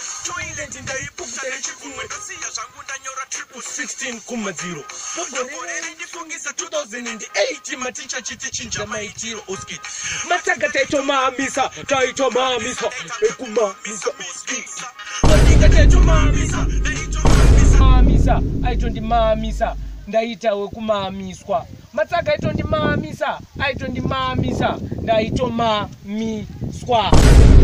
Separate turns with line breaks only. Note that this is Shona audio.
toilet ndaipukuta chikumwe ndosiya zvangu ndanyora 16 kuma 0 pogorere ndifungisa 2008 maticha chiti chinja maitiro oskit matsaga taitomamisa ekumamisa oskit taitomamisa mamisa aitondimamisa ndaita wekumamiswa matsaga aitondimamisa ndaitomamiswa